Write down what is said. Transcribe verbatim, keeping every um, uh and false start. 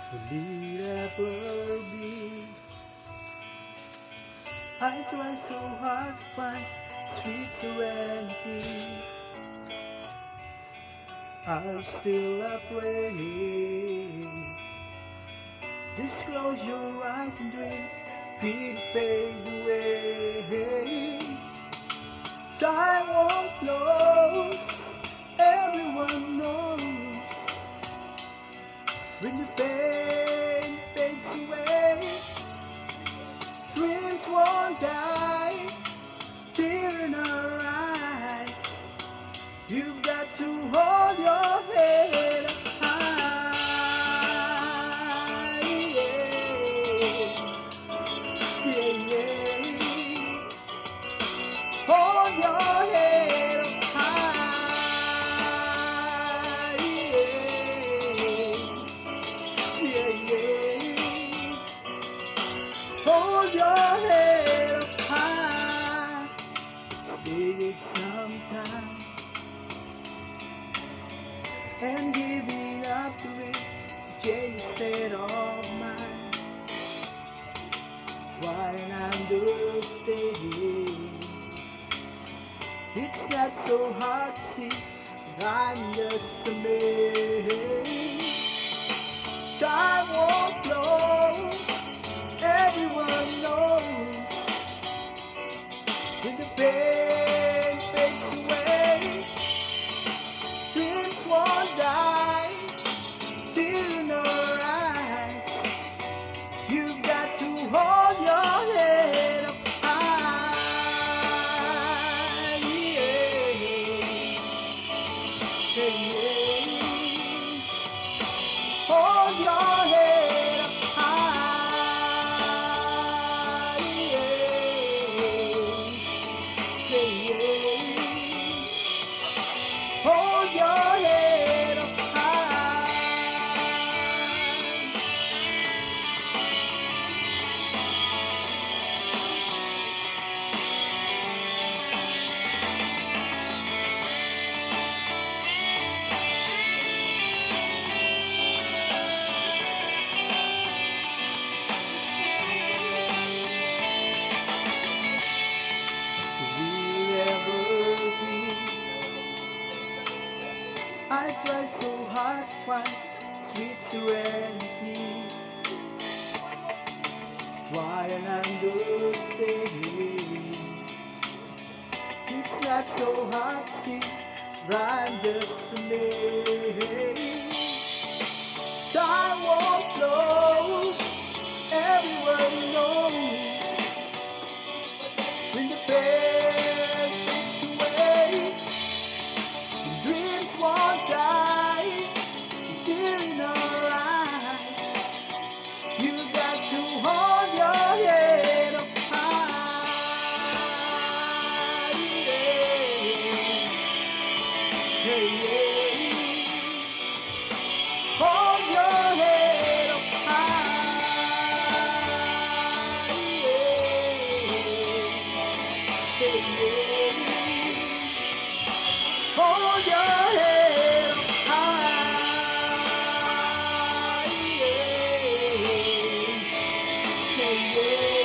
Will it ever be? I try so hard to find sweet serenity. I'm still afraid. Just close your eyes and dream, feel it fade away. Time won't close, everyone knows. When the pain fades away, dreams won't die. Tear in our eyes, you've got to hold your head up high. Yeah, yeah, yeah. Hold your head up high. Yeah, yeah, yeah. Hold your head up high. Stay some time and give it up to it, change the state of mind. Try and understand. It's not so hard to see that I'm just a man. Time won't flow, everyone knows. When the pain fades away, dreams won't die. Tear in our eyes, you've got to hold your head up high. Yeah, yeah, yeah. Hold your head up high. Yeah, yeah, yeah. Hold your head up high. Will it ever be? I try so hard to find sweet serenity. Try and understand. It's not so hard to see, I'm just a man. Time won't flow, everyone knows. When the pain fades away, dreams won't die. Tear in our eyes, you got to hold your head up high. Yeah, yeah, yeah. Hold your head up high. Yeah, yeah, yeah. Hold your head up high. Yeah, yeah, yeah.